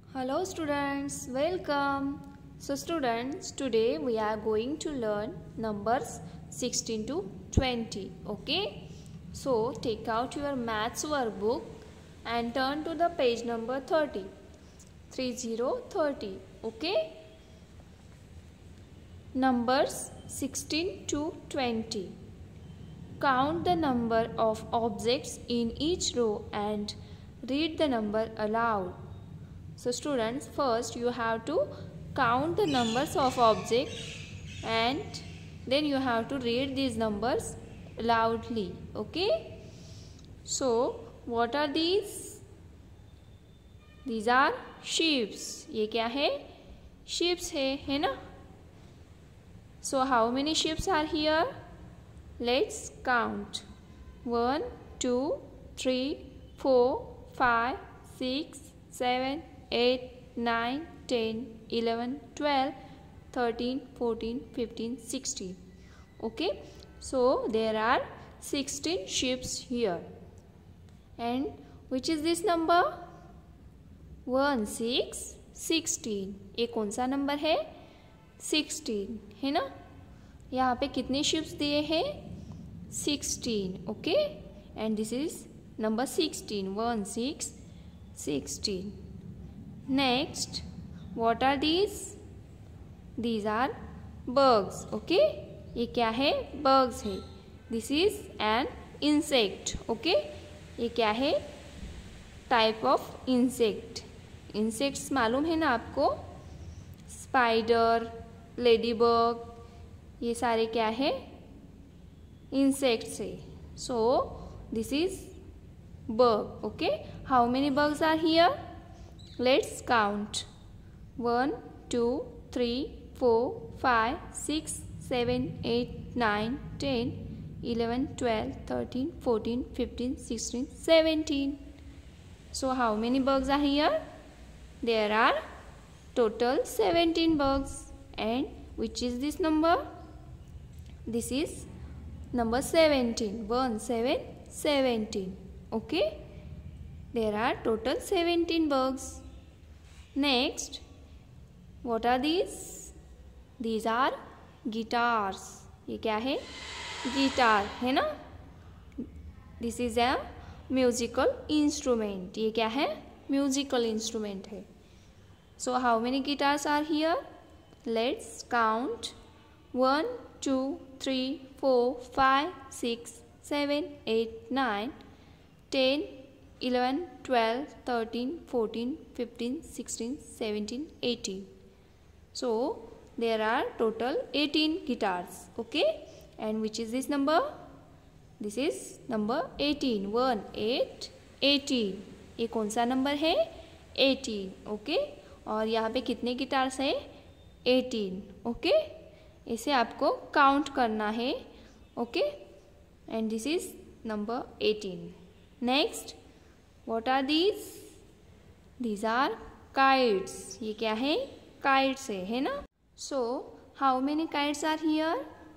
Hello students, welcome. So students, today we are going to learn numbers 16 to 20. Okay. So take out your maths workbook and turn to the page number 30. 30. Okay. Numbers 16 to 20. Count the number of objects in each row and read the number aloud. So students, first you have to count the numbers of objects and then you have to read these numbers loudly. Okay. So what are these? These are sheeps. ये क्या है? Sheeps है ना? So how many sheeps are here? Let's count. 1, 2, 3, 4, 5, 6, 7, 8, 9, 10, 11, 12, 13, 14, 15, 16. Okay. So there are 16 sheep here. And which is this number? 1, 6, 16. ये कौन सा number है? 16 है ना? यहाँ पे कितने sheeps दिए हैं? 16. Okay. And this is number 16. 1, 6, 16. Next, what are these? These are bugs. Okay. ये क्या है? Bugs है. This is an insect. Okay. ये क्या है? Type of insect. Insects मालूम है ना आपको? Spider, ladybug, ये सारे क्या है? Insects है. So this is bug. Okay. How many bugs are here? Let's count. 1, 2, 3, 4, 5, 6, 7, 8, 9, 10, 11, 12, 13, 14, 15, 16, 17. So how many bugs are here? There are total 17 bugs. And which is this number? This is number 17. 1, 7, 17. Okay. There are total 17 bugs. Next, what are these? These are guitars. ये क्या है? Guitar है ना? This is a musical instrument. ये क्या है? Musical instrument है. So how many guitars are here? Let's count. 1, 2, 3, 4, 5, 6, 7, 8, 9, 10, 11, 12, 13, 14, 15, 16, 17, 18. So there are total 18 guitars. Okay. And which is this number? This is number 18. 1, 8, 18. ये कौन सा नंबर है? 18. Okay. और यहाँ पे कितने गिटार्स है? 18. Okay. इसे आपको काउंट करना है. Okay. And this is number 18. Next. What are these? These are kites. ये क्या है? Kites है ना? So how many kites are here?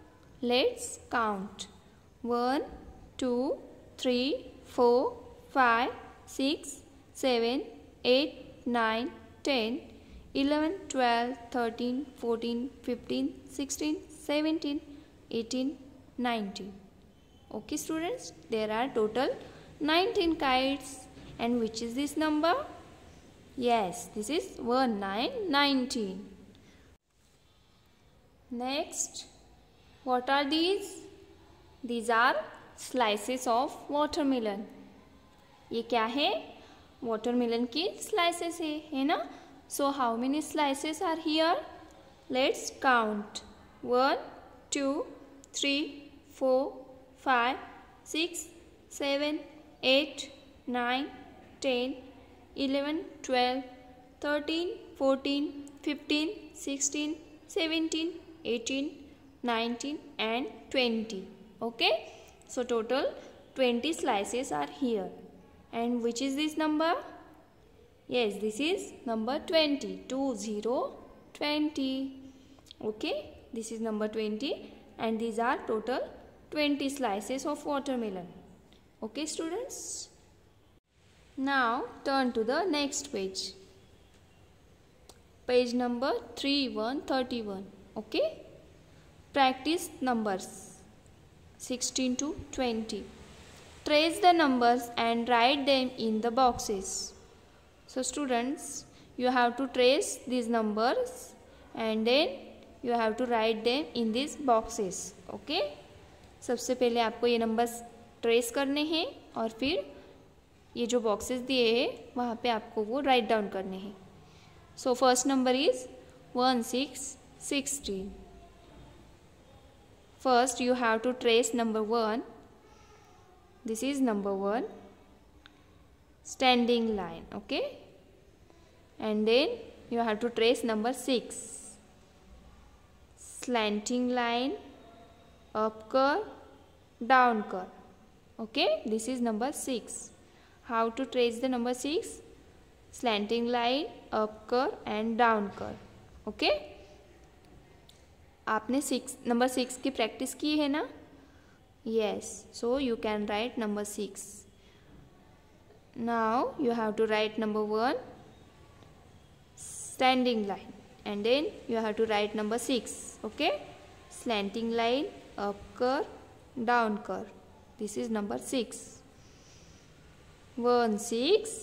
Let's count. 1, 2, 3, 4, 5, 6, 7, 8, 9, 10, 11, 12, 13, 14, 15, 16, 17, 18, 19. Okay students, there are total 19 kites. And which is this number? Yes, this is 19. Next, what are these? These are slices of watermelon. ये क्या है? Watermelon की slices है ना? So how many slices are here? Let's count. 1, 2, 3, 4, 5, 6, 7, 8, 9, 10, 11, 12, 13, 14, 15, 16, 17, 18, 19 and 20. Okay. So total 20 slices are here. And which is this number? Yes, this is number 20. 20. Okay. This is number 20 and these are total 20 slices of watermelon. Okay students. Now turn to the next page. Page number 3131. Okay. Practice numbers 16 to 20. Trace the numbers and write them in the boxes. So students, you have to trace these numbers and then you have to write them in these boxes. Okay. सबसे पहले आपको ये numbers trace करने हैं और फिर ये जो बॉक्सेस दिए हैं वहाँ पे आपको वो राइट डाउन करने हैं. So first number is 1616. First you have to trace number 1. This is number 1, standing line. Okay. And then you have to trace number 6, slanting line, up curve, down curve. Okay. This is number 6. How to trace the number 6? Slanting line, up curve and down curve. Okay. आपने number 6 की practice की है ना? Yes. So you can write number 6. Now you have to write number 1, standing line, and then you have to write number 6. Okay. Slanting line, up curve, down curve. This is number 6. 1 6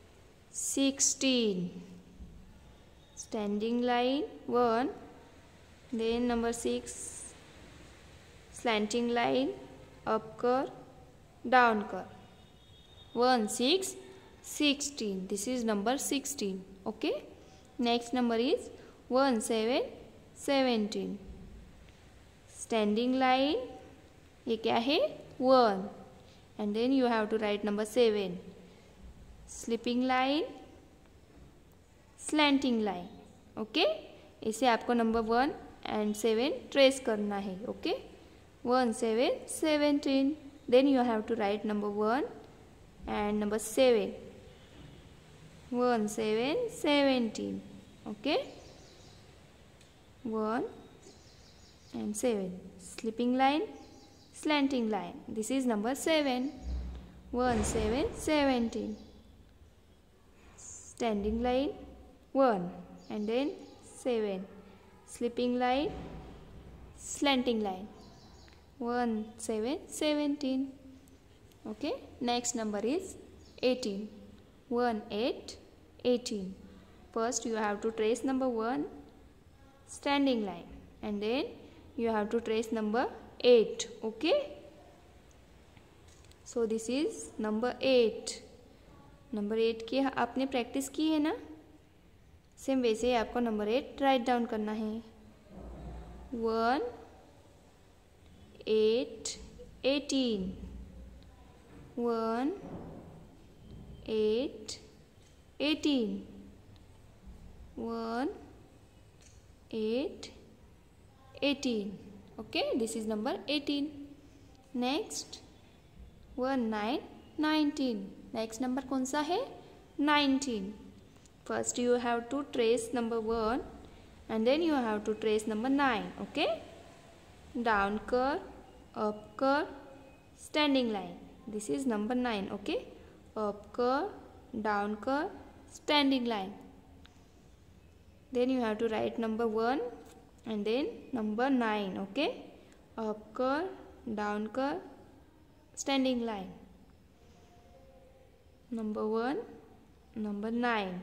16. Standing line 1, then number 6, slanting line, up curve, down curve. 1 6 16. This is number 16. Okay. Next number is 1 7 17. Standing line, ये क्या है? 1, and then you have to write number 7. Slipping line, slanting line. Okay. इसे आपको number 1 and 7 trace करना है. Okay. 1 7 17. Then you have to write number 1 and number 7. 1 7 17. Okay. 1 and 7. Slipping line, slanting line. This is number 7. 1 7 17. Standing line 1 and then 7. Slipping line, slanting line. 1 7 17. Okay. Next number is 18. 1 8 18. First you have to trace number 1, standing line, and then you have to trace number 8. Okay. So this is number 8. Number 8 की आपने practice की है ना? Same वैसे ही आपको number 8 write down करना है. 1 8 18. 1 8 18. 1 8 18. Okay, this is number 18. Next 1 9 19. Next number कौन सा है? 19. First you have to trace number 1 and then you have to trace number 9. Okay. Down curve, up curve, standing line. This is number 9. Okay. Up curve, down curve, standing line. Then you have to write number 1 and then number 9. Okay. Up curve, down curve, standing line. Number 1, number 9.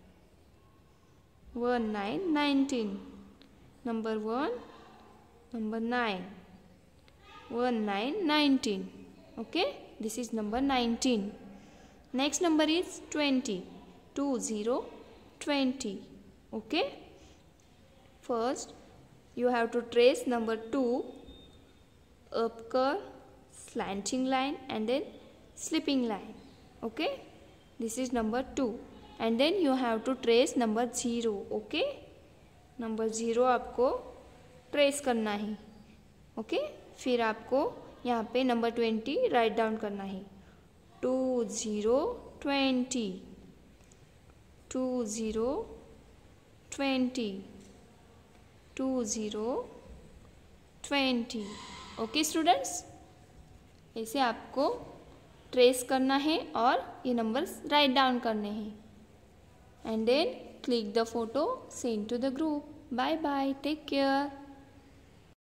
1 9 19. Number 1, number 9. 1 9 19. Okay, this is number 19. Next number is 20. 2 0 20. Okay. First you have to trace number 2, up curve, slanting line, and then slipping line. Okay, this is number 2, and then you have to trace number 0. Okay, number 0 आपको trace करना है. Okay. फिर आपको यहाँ पे number 20 write down करना है. 2 0 20. 2 0 20. 2 0 20. Okay students, ऐसे आपको ट्रेस करना है और ये नंबर्स राइट डाउन करने हैं. And then click the photo, send to the group. Bye bye. Take care.